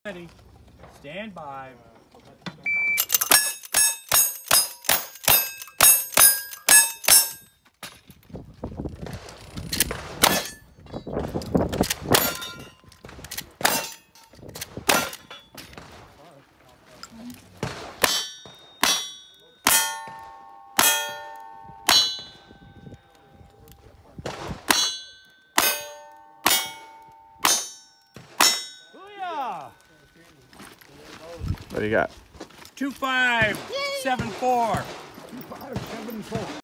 Ready. Stand by. What do you got? 2574. 2574.